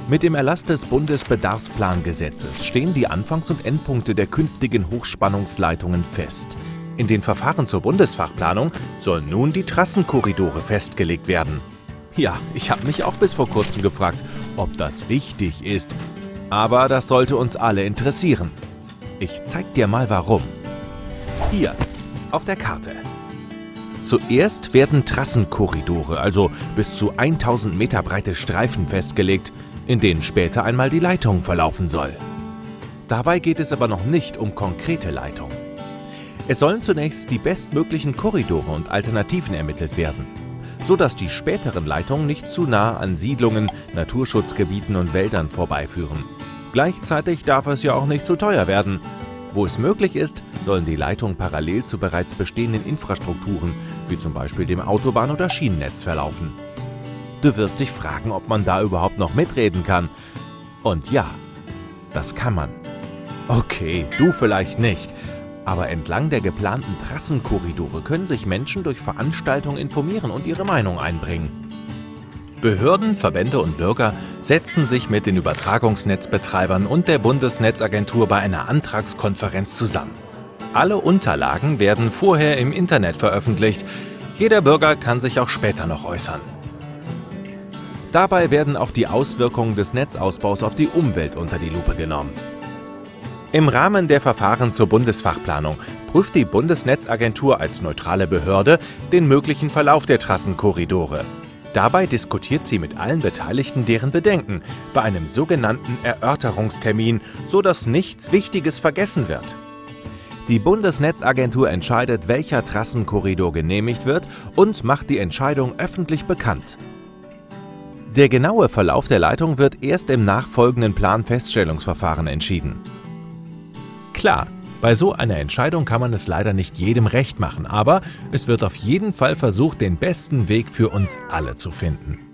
Mit dem Erlass des Bundesbedarfsplangesetzes stehen die Anfangs- und Endpunkte der künftigen Hochspannungsleitungen fest. In den Verfahren zur Bundesfachplanung sollen nun die Trassenkorridore festgelegt werden. Ja, ich habe mich auch bis vor kurzem gefragt, ob das wichtig ist. Aber das sollte uns alle interessieren. Ich zeig dir mal warum. Hier, auf der Karte. Zuerst werden Trassenkorridore, also bis zu 1000 Meter breite Streifen festgelegt, in denen später einmal die Leitung verlaufen soll. Dabei geht es aber noch nicht um konkrete Leitungen. Es sollen zunächst die bestmöglichen Korridore und Alternativen ermittelt werden, sodass die späteren Leitungen nicht zu nah an Siedlungen, Naturschutzgebieten und Wäldern vorbeiführen. Gleichzeitig darf es ja auch nicht zu teuer werden. Wo es möglich ist, sollen die Leitungen parallel zu bereits bestehenden Infrastrukturen, wie zum Beispiel dem Autobahn- oder Schienennetz, verlaufen. Du wirst dich fragen, ob man da überhaupt noch mitreden kann. Und ja, das kann man. Okay, du vielleicht nicht. Aber entlang der geplanten Trassenkorridore können sich Menschen durch Veranstaltungen informieren und ihre Meinung einbringen. Behörden, Verbände und Bürger setzen sich mit den Übertragungsnetzbetreibern und der Bundesnetzagentur bei einer Antragskonferenz zusammen. Alle Unterlagen werden vorher im Internet veröffentlicht. Jeder Bürger kann sich auch später noch äußern. Dabei werden auch die Auswirkungen des Netzausbaus auf die Umwelt unter die Lupe genommen. Im Rahmen der Verfahren zur Bundesfachplanung prüft die Bundesnetzagentur als neutrale Behörde den möglichen Verlauf der Trassenkorridore. Dabei diskutiert sie mit allen Beteiligten deren Bedenken bei einem sogenannten Erörterungstermin, sodass nichts Wichtiges vergessen wird. Die Bundesnetzagentur entscheidet, welcher Trassenkorridor genehmigt wird und macht die Entscheidung öffentlich bekannt. Der genaue Verlauf der Leitung wird erst im nachfolgenden Planfeststellungsverfahren entschieden. Klar, bei so einer Entscheidung kann man es leider nicht jedem recht machen, aber es wird auf jeden Fall versucht, den besten Weg für uns alle zu finden.